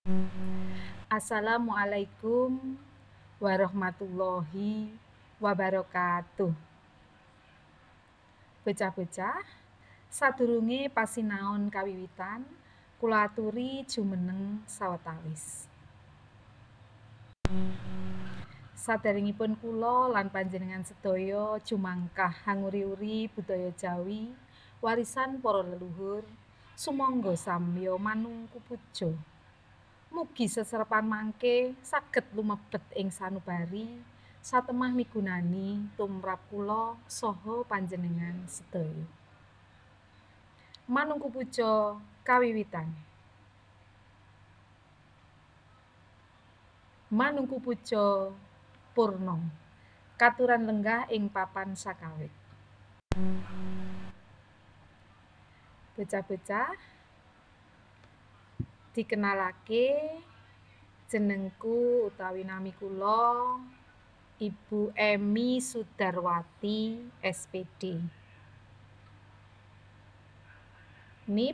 Assalamualaikum warahmatullahi wabarakatuh. Bocah-bocah, sadurunge pasinaon kawiwitan, kula aturi jumeneng sawetawis. Saderengipun kula lan panjenengan sedaya jumangkah hanguri-uri budaya Jawi, warisan para leluhur, sumangga samya manungku puja. Mugi seserepan mangke saged lumebet ing sanubari satemah migunani tumrap kula saha panjenengan sedaya. Manungku puja kawiwitan. Manungku puja purna. Katuran lenggah ing papan sakawit. Bocah-bocah, dikenalake jenengku utawi nami kula Ibu Emi Sudarwati SPD. NIP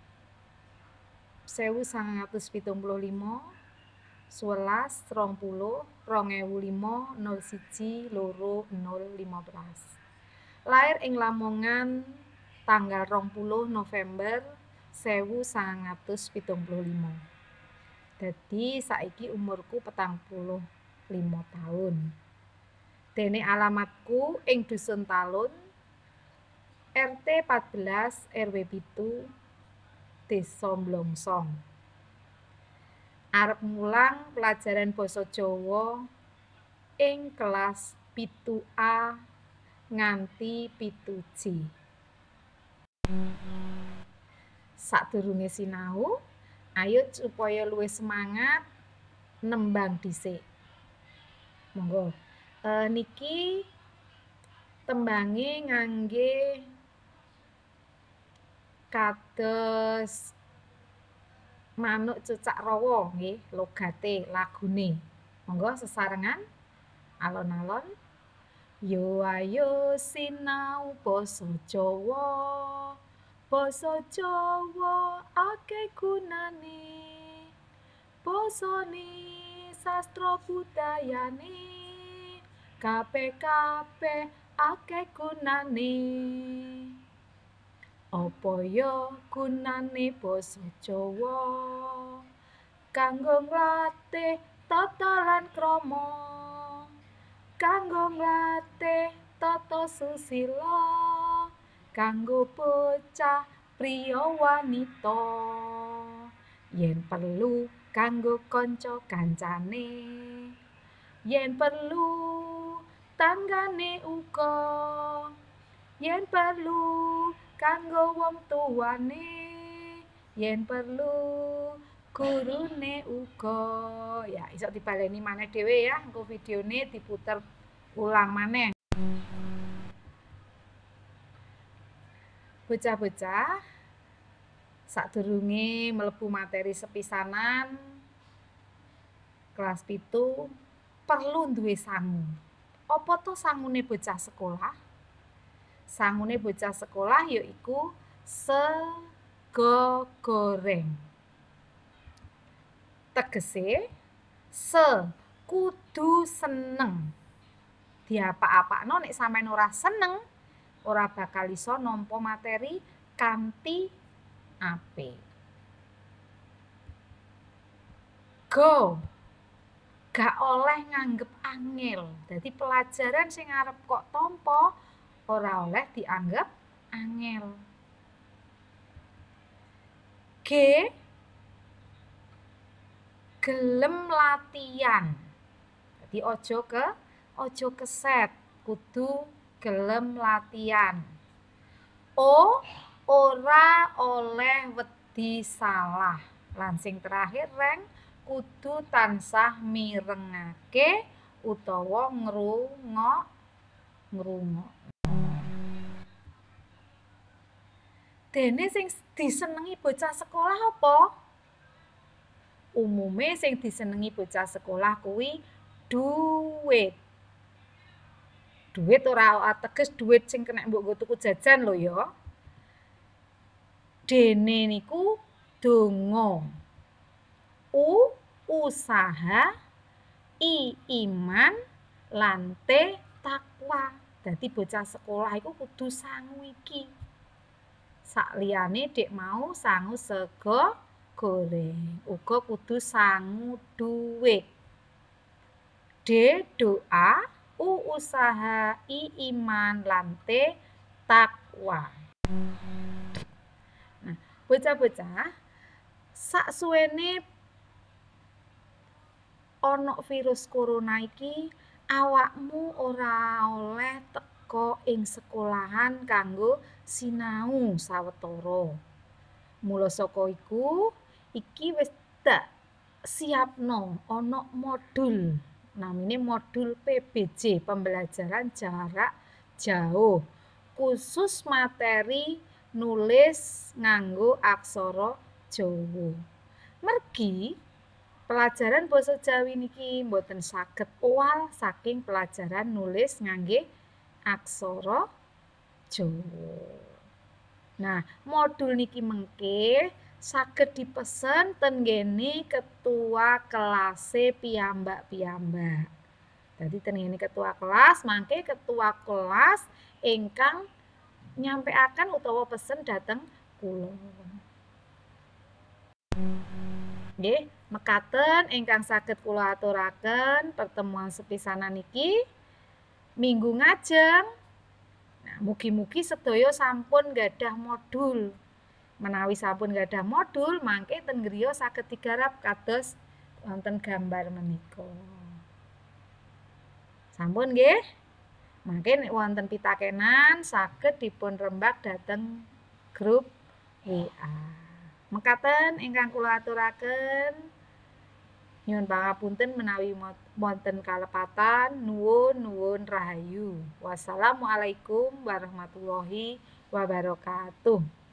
1975 11 20 2005 01 2 015. Lair ing Lamongan tanggal 20 November 1975. Dadi saiki umurku 45 tahun. Dene alamatku ing Dusun Talun, RT 14 RW 7, Desa Mlongsong. Arep mulang pelajaran basa Jawa ing kelas 7A nganti 7J. Sadurunge sinau, ayo supaya luwih semangat nembang dhisik. Monggo. Niki tembange ngangge kados manuk cucak rawa nggih, logate lagune. Monggo sesarengan alon-alon. Yo ayo sinau basa Jawa. Basa Jawa akeh gunane. Basane sastra budayane. Kabeh akeh gunane. Apa ya gunane basa Jawa? Kanggo nglatih tata lan krama. Kanggo nglatih tata susila. Kanggo bocah priya wanita. Yen perlu kanggo kanca kancane. Yen perlu tanggane uga. Yen perlu kanggo wong tuwane. Yen perlu gurune uga. Ya, iso dibaleni maneh dhewe ya, engko videone diputer ulang maneh. Bocah-bocah, sadurunge mlebu materi sepisanan kelas 7 perlu duwe sangu. Apa to sangune bocah sekolah? Sangune bocah sekolah yaiku sego goreng. Tegese kudu seneng. Diapak-apakno nek sampean ora seneng, ora bakal iso nampa materi kanthi apik. Gak oleh nganggep angel. Dadi pelajaran sing arep kok tampa ora oleh dianggep angel. Gelem latihan. Dadi aja keset, kudu gelem latihan. Ora oleh wedi salah. Lan sing terakhir reng kudu tansah mirengake utawa ngrungok. Dene sing disenengi bocah sekolah apa? Umume sing disenengi bocah sekolah kuwi duit. Duit ora ateges duit sing kena mbok nggo tuku jajan lho ya. Dene niku donga. usaha, I iman, lan T takwa. Dadi bocah sekolah iku kudu sangu iki. Sakliyane dek mau sangu sego goreng, uga kudu sangu duit. D doa, U usaha, I iman, lan T takwa. Nah, bocah-bocah, saksuwene ana virus corona iki, awakmu ora oleh teka ing sekolahan kanggo sinau sawetara. Mula saka iku, iki wis tak siapno ana modul, namine modul PBJ, pembelajaran jarak jauh, khusus materi nulis nganggo aksara Jawa. Mergi pelajaran basa Jawi niki mboten saged owal saking pelajaran nulis ngangge aksara Jawa. Nah, modul niki mengke saged dipesen ten nggene ketua kelase piyambak-piyambak. Dadi ten ngene ketua kelas, mangke ketua kelas ingkang nyampaikan utawa pesen dateng kula. Nggih, mekaten ingkang saged kula aturaken pertemuan sepisanan niki minggu ngajeng. Nah, mugi-mugi sedaya sampun gadhah modul. Menawi sampun gadhah modul, mangke ten griya saged digarap kados wonten gambar menika. Sampun nggih? Mangke nek wonten pitakenan saged dipun rembag dhateng grup WA. Mekaten ingkang kula aturaken. Nyuwun pangapunten menawi wonten kalepatan. Nuwun rahayu. Wassalamualaikum warahmatullahi wabarakatuh.